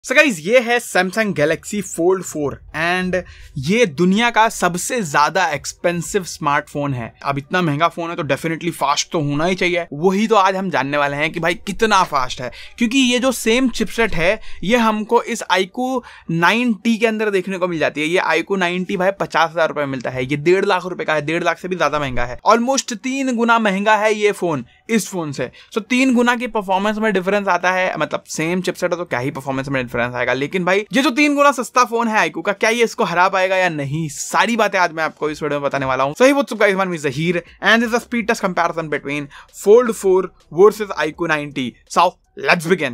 सो guys ये है Samsung Galaxy fold 4 and ये दुनिया का सबसे ज्यादा एक्सपेंसिव स्मार्टफोन है। अब इतना महंगा फोन है तो डेफिनेटली फास्ट तो होना ही चाहिए। वही तो आज हम जानने वाले हैं कि भाई कितना फास्ट है, क्योंकि ये जो सेम चिपसेट है ये हमको इस iQOO 9T के अंदर देखने को मिल जाती है। ये iQOO 9T भाई 50,000 रुपए में मिलता है। ये 1.5 लाख रुपए का है, 1.5 लाख से भी ज्यादा महंगा है। ऑलमोस्ट 3 गुना महंगा है ये फोन इस फोन से। सो 3 गुना की परफॉर्मेंस में डिफरेंस आता है। मतलब सेम चिपसेट है तो क्या ही परफॉर्मेंस में डिफरेंस आएगा, लेकिन भाई ये जो 3 गुना सस्ता फोन है iQOO का, क्या ये इसको हरा पाएगा या नहीं, सारी बातें आज मैं आपको इस वीडियो में बताने वाला हूं। सही what's up guys, my name is Zaheer and this is a speed test comparison between fold 4 versus iQOO 9T। So let's begin.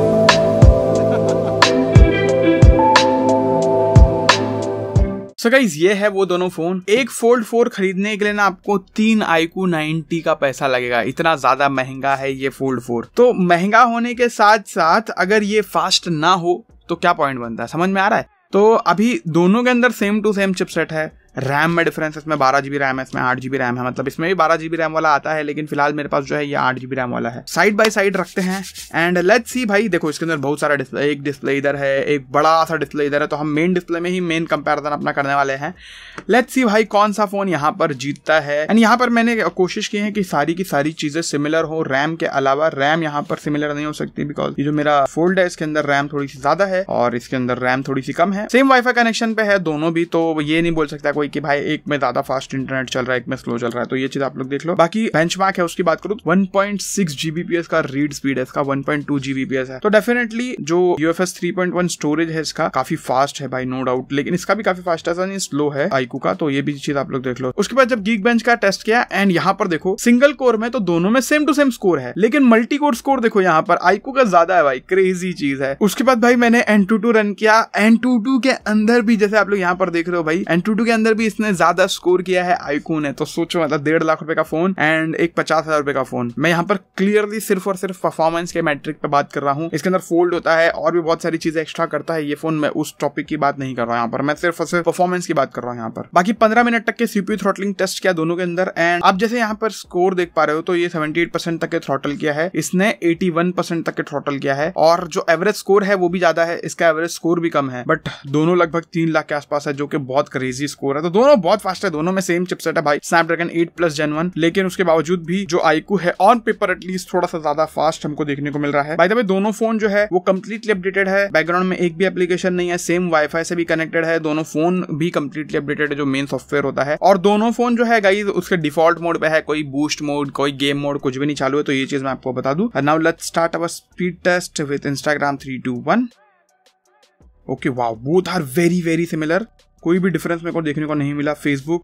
So guys ये है वो दोनों फोन। एक फोल्ड 4 खरीदने के लिए ना आपको 3 iQOO 9T का पैसा लगेगा। इतना ज्यादा महंगा है ये फोल्ड 4। तो महंगा होने के साथ साथ अगर ये फास्ट ना हो तो क्या पॉइंट बनता है, समझ में आ रहा है? तो अभी दोनों के अंदर सेम टू सेम चिपसेट है। रैम में डिफरेंस, इसमें 12 GB रैम है, इसमें 8 GB रैम है। मतलब इसमें भी 12 GB रैम वाला आता है, लेकिन फिलहाल मेरे पास जो है ये 8 GB रैम वाला है। साइड बाय साइड रखते हैं एंड लेट्स सी। भाई देखो इसके अंदर बहुत सारा डिस्प्ले, एक डिस्प्ले इधर है, एक बड़ा सा डिस्प्ले इधर है, तो हम मेन डिस्प्ले में ही मेन कंपैरिजन अपना करने वाले हैं। लेट्स सी भाई कौन सा फोन यहाँ पर जीतता है। एंड यहाँ पर मैंने कोशिश की है कि सारी की सारी चीजें सिमिलर हो। रैम के अलावा रैम यहाँ पर सिमिलर नहीं हो सकती, बिकॉज ये जो मेरा फोल्ड है इसके अंदर रैम थोड़ी सी ज्यादा है और इसके अंदर रैम थोड़ी सी कम है। सेम वाईफाई कनेक्शन पे है दोनों भी, तो ये नहीं बोल सकता कोई कि भाई एक में ज्यादा फास्ट इंटरनेट चल रहा है, एक में स्लो चल रहा है। तो ये चीज आप लोग देख लो। बाकी बेंचमार्क है उसकी बात करूं तो 1.6 Gbps का रीड स्पीड है इसका, 1.2 Gbps है। तो डेफिनेटली जो UFS 3.1 स्टोरेज है इसका काफी फास्ट है भाई, नो डाउट। लेकिन इसका भी काफी फास्ट है, स्लो है iQOO का, तो ये भी चीज आप लोग देख लो। उसके बाद जब Geekbench का टेस्ट किया एंड यहाँ पर देखो सिंगल कोर में तो दोनों में सेम टू सेम स्कोर है, लेकिन मल्टी कोर स्कोर देखो यहाँ पर iQOO का ज्यादा है भाई, क्रेजी चीज है। उसके बाद भाई मैंने Antutu रन किया। Antutu के अंदर भी जैसे आप लोग यहाँ पर देख रहे हो भाई, Antutu के अंदर भी इसने ज्यादा स्कोर किया है iQOO ने। तो सोचो मतलब 1.5 लाख रुपए का फोन एंड एक 50,000 रुपए का फोन। मैं यहाँ पर क्लियरली सिर्फ और सिर्फ परफॉर्मेंस के मैट्रिक पे बात कर रहा हूँ। इसके अंदर फोल्ड होता है और भी बहुत सारी चीजें एक्स्ट्रा करता है ये फोन। मैं उस टॉपिक की बात नहीं कर रहा हूँ यहाँ पर, मैं सिर्फ और सिर्फ परफॉर्मेंस की बात कर रहा हूँ यहाँ पर। बाकी 15 मिनट तक के CPU थ्रॉटलिंग टेस्ट किया दोनों के अंदर एंड आप जैसे यहाँ पर स्कोर देख पा रहे हो तो ये 78% तक के थ्रॉटल किया है, इसने 81% तक के थ्रॉटल किया है। और जो एवरेज स्कोर है वो भी ज्यादा है, इसका एवरेज स्कोर भी कम है, बट दोनों लगभग 3 लाख के आसपास है, जो कि बहुत क्रेजी स्कोर है। तो दोनों बहुत फास्ट है, दोनों में सेम चिपसेट है भाई, स्नैपड्रैगन 8+ Gen 1। लेकिन उसके बावजूद भी जो iQOO है ऑन पेपर एटलीस्ट थोड़ा सा ज्यादा फास्ट हमको देखने को मिल रहा है। बाय द वे दोनों फोन जो है वो कंप्लीटली अपडेटेड है, बैकग्राउंड में एक भी एप्लीकेशन नहीं है, सेम वाईफाई से भी कनेक्टेड है। दोनों फोन भी कंप्लीटली अपडेटेड है, जो मेन सॉफ्टवेयर होता है। और दोनों फोन जो है गाइस उसके डिफॉल्ट मोड पे है, कोई बूस्ट मोड, कोई गेम मोड कुछ भी नहीं चालू है। तो ये चीज मैं आपको बता दूं। Now let's start our speed test with Instagram 3, 2, 1। Okay wow, both are very very similar, कोई भी डिफरेंस मेरे को देखने को नहीं मिला। Facebook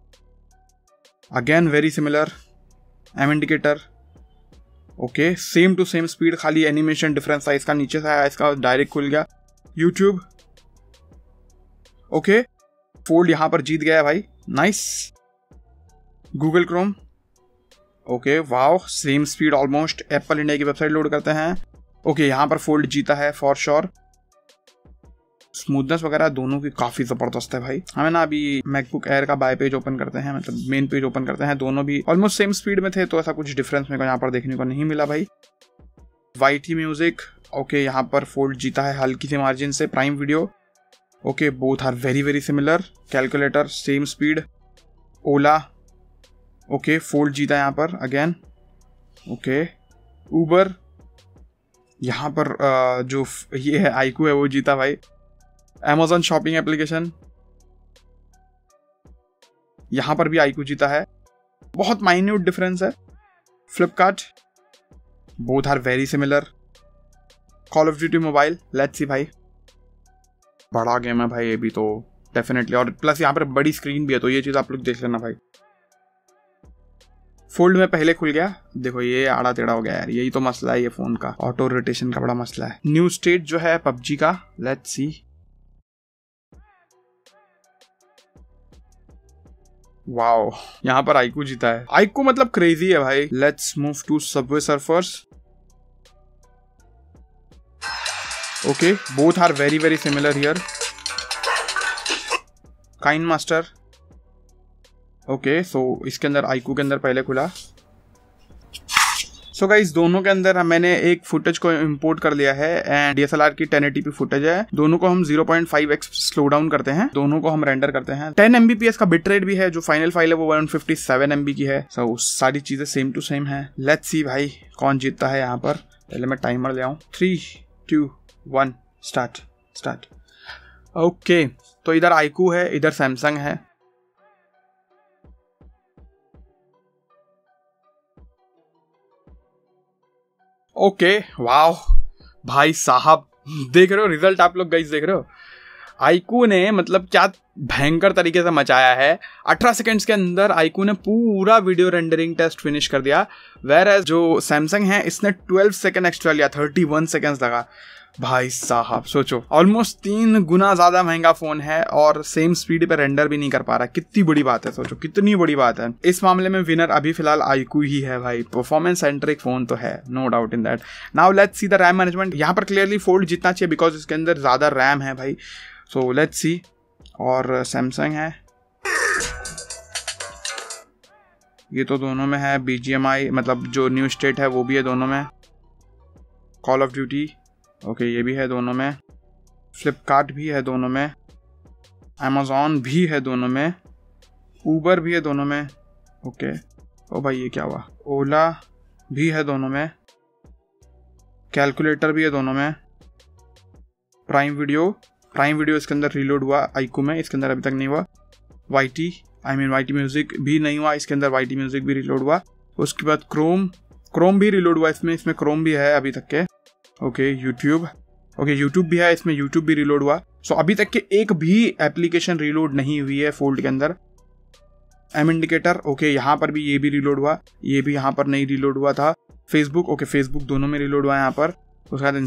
again very similar, M indicator okay, same to same speed, खाली एनिमेशन डिफरेंस था, इसका नीचे से आया, इसका डायरेक्ट खुल गया। यूट्यूब ओके, फोल्ड यहां पर जीत गया भाई, nice. Google Chrome okay wow, same speed almost. Apple India की वेबसाइट लोड करते हैं, ओके यहां पर फोल्ड जीता है फॉर श्योर। स्मूथनेस वगैरह दोनों की काफी जबरदस्त है भाई। हमें ना अभी मैकबुक एयर का बाय पेज ओपन करते हैं, मतलब मेन पेज ओपन करते हैं, दोनों भी ऑलमोस्ट सेम स्पीड में थे, तो ऐसा कुछ डिफरेंस मेरे को यहाँ पर देखने को नहीं मिला भाई। YT म्यूजिक ओके, यहाँ पर फोल्ड जीता है हल्की सी मार्जिन से। Prime Video okay, both are very very similar. Calculator same speed. Ola okay, fold जीता यहाँ पर अगेन ओके। उबर यहाँ पर जो ये है iQOO है वो जीता भाई। Amazon शॉपिंग एप्लीकेशन यहां पर भी iQOO जीता है, बहुत माइन्यूट डिफरेंस है। Flipkart both are very similar. Call of Duty mobile, let's see भाई, बड़ा गेम है भाई ये भी तो डेफिनेटली, और प्लस यहाँ पर बड़ी स्क्रीन भी है, तो ये चीज आप लोग देख लेना भाई। फोल्ड में पहले खुल गया, देखो ये आड़ा टेढ़ा हो गया यार, यही तो मसला है ये फोन का, ऑटो रोटेशन का बड़ा मसला है। न्यू स्टेट जो है PUBG का, लेट्स सी। वाओ, यहाँ पर iQOO जीता है। iQOO मतलब क्रेजी है भाई। Let's move to Subway Surfers okay, both are very very similar here. KineMaster okay, so इसके अंदर iQOO के अंदर पहले खुला, सो गाइस दोनों के अंदर मैंने एक फुटेज को इंपोर्ट कर लिया है एंड DSLR की 1080p फुटेज है। दोनों को हम 0.5x स्लो डाउन करते हैं, दोनों को हम रेंडर करते हैं। 10 Mbps का बिट रेट भी है, जो फाइनल फाइल है वो 157 MB की है। सो सारी चीजें सेम टू सेम है। लेट्स सी भाई कौन जीतता है यहाँ पर। पहले मैं टाइमर ले आऊं। 3 2 1 स्टार्ट। ओके तो इधर iQOO है, इधर सैमसंग है। ओके वाओ भाई साहब, देख रहे हो रिजल्ट आप लोग गाइस, देख रहे हो iQOO ने मतलब क्या भयंकर तरीके से मचाया है। 18 सेकंड्स के अंदर iQOO ने पूरा वीडियो रेंडरिंग टेस्ट फिनिश कर दिया, वेयर एज जो सैमसंग है इसने 12 सेकंड एक्स्ट्रा लिया, 31 सेकंड्स लगा। भाई साहब सोचो, ऑलमोस्ट 3 गुना ज्यादा महंगा फोन है और सेम स्पीड पे रेंडर भी नहीं कर पा रहा। कितनी बड़ी बात है, सोचो कितनी बड़ी बात है। इस मामले में विनर अभी फिलहाल iQOO ही है भाई। परफॉर्मेंस सेंट्रिक फोन तो है, no doubt in that. Now let's see the RAM management. यहाँ पर क्लियरली फोल्ड जितना चाहिए बिकॉज इसके अंदर ज्यादा रैम है भाई। So let's see. और सैमसंग है, ये तो दोनों में है। BGMI मतलब जो न्यू स्टेट है वो भी है दोनों में। कॉल ऑफ ड्यूटी ओके ये भी है दोनों में। फ्लिपकार्ट भी है दोनों में। अमेजॉन भी है दोनों में। ऊबर भी है दोनों में। ओके ओ भाई ये क्या हुआ। ओला भी है दोनों में। कैलकुलेटर भी है दोनों में। प्राइम वीडियो इसके अंदर रिलोड हुआ iQOO में, इसके अंदर अभी तक नहीं हुआ। YT म्यूजिक भी नहीं हुआ, इसके अंदर YT म्यूजिक भी रिलोड हुआ। उसके बाद क्रोम भी रिलोड हुआ इसमें क्रोम भी है अभी तक के। ओके यूट्यूब भी है इसमें, यूट्यूब भी रिलोड हुआ। सो अभी तक के एक भी एप्लीकेशन रिलोड नहीं हुई है फोल्ड के अंदर। एम इंडिकेटर ओके यहाँ पर भी ये भी रिलोड हुआ, ये भी यहाँ पर नहीं रिलोड हुआ था। फेसबुक फेसबुक दोनों में रिलोड हुआ है यहाँ पर। उसके बाद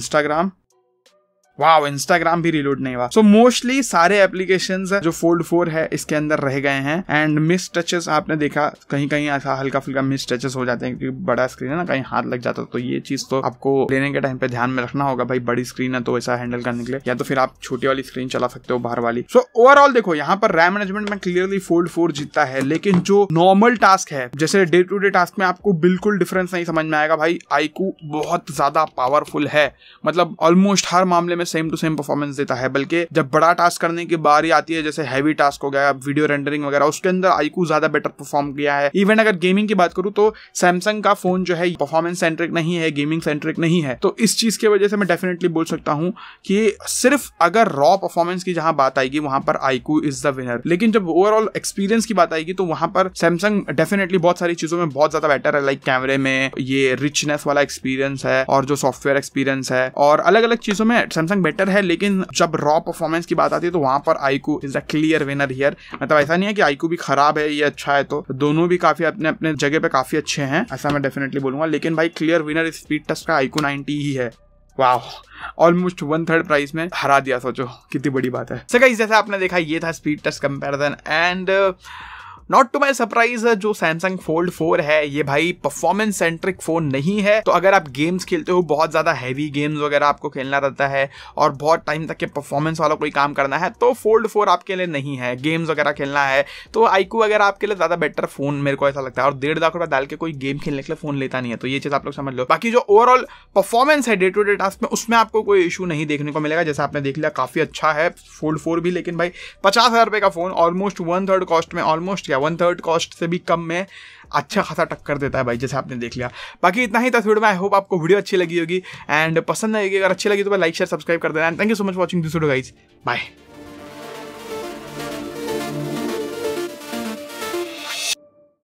इंस्टाग्राम भी रिलोड नहीं हुआ। सो मोस्टली सारे एप्लीकेशंस जो फोल्ड 4 है इसके अंदर रह गए हैं। एंड मिस टचेस आपने देखा, कहीं कहीं ऐसा हल्का फुल्का मिस टचेस हो जाते हैं क्योंकि बड़ा स्क्रीन है ना, कहीं हाथ लग जाता है। तो ये चीज तो आपको लेने के टाइम पे ध्यान में रखना होगा भाई, बड़ी स्क्रीन है तो ऐसा हैंडल करने के लिए, या तो फिर आप छोटी वाली स्क्रीन चला सकते हो बाहर वाली। सो ओवरऑल देखो यहाँ पर रैम मैनेजमेंट में क्लियरली फोल्ड 4 जीतता है, लेकिन जो नॉर्मल टास्क है जैसे डे टू डे टास्क में आपको बिल्कुल डिफरेंस नहीं समझ में आएगा भाई। iQOO बहुत ज्यादा पावरफुल है, मतलब ऑलमोस्ट हर मामले में सेम टू सेम परफॉर्मेंस देता है। बल्कि जब बड़ा टास्क करने की बारी आती है, जैसे हैवी टास्क हो गया, वीडियो रेंडरिंग वगैरह, उसके अंदर iQOO ज्यादा बेटर परफॉर्म किया है। इवन अगर गेमिंग की बात करूं तो सैमसंग का फोन जो है परफॉर्मेंस सेंट्रिक नहीं है, गेमिंग सेंट्रिक नहीं है। तो इस चीज की वजह से मैं डेफिनेटली बोल सकता हूं कि सिर्फ अगर रॉ परफॉर्मेंस की जहां बात आएगी वहां पर iQOO इज द विनर। लेकिन जब ओवरऑल एक्सपीरियंस की बात आएगी तो वहां पर सैमसंग डेफिनेटली बहुत सारी चीजों में बहुत ज्यादा बेटर है। लाइक कैमरे में ये रिचनेस वाला एक्सपीरियंस है, और जो सॉफ्टवेयर एक्सपीरियंस है, और अलग अलग चीजों में सैमसंग बेटर है। लेकिन जब रॉ परफॉर्मेंस की बात आती है तो वहां पर iQOO is the clear winner here. मतलब ऐसा नहीं है कि iQOO भी खराब है ये अच्छा है, तो दोनों भी काफी अपने अपने जगह पे काफी अच्छे हैं, ऐसा मैं डेफिनेटली बोलूंगा। लेकिन भाई क्लियर विनर इस स्पीड टेस्ट का iQOO 90 ही है। वाह, ऑलमोस्ट 1/3 प्राइस में हरा दिया, सोचो कितनी बड़ी बात है। सो गाइस जैसे आपने देखा ये था speed test comparison and not to my surprise जो सैमसंग फोल्ड 4 है ये भाई परफॉर्मेंस सेंट्रिक फोन नहीं है। तो अगर आप गेम्स खेलते हो, बहुत ज्यादा हैवी गेम्स वगैरह आपको खेलना रहता है और बहुत टाइम तक के परफॉर्मेंस वाला कोई काम करना है, तो फोल्ड 4 आपके लिए नहीं है। गेम्स वगैरह खेलना है तो iQOO वगैरह आपके लिए ज्यादा बेटर फोन मेरे को ऐसा लगता है। और 1.5 लाख रुपए डाल के कोई गेम खेलने के लिए फोन लेता नहीं है, तो ये चीज आप लोग समझ लो। बाकी जो ओवरऑल परफॉर्मेंस है डे टू डे टास्क में, उसमें आपको कोई इशू नहीं देखने को मिलेगा। जैसा आपने देख लिया काफी अच्छा है फोल्ड 4 भी। लेकिन भाई 50,000 रुपए का फोन ऑलमोस्ट 1/3 कॉस्ट में, ऑलमोस्ट 1/3 कॉस्ट से भी कम में अच्छा खासा टक्कर देता है भाई, जैसे आपने देख लिया। बाकी इतना ही था वीडियो में। आई होप आपको वीडियो अच्छी लगी होगी एंड पसंद आएगी। अगर अच्छी लगी तो लाइक शेयर सब्सक्राइब कर देना। Thank you so much watching this video guys, bye.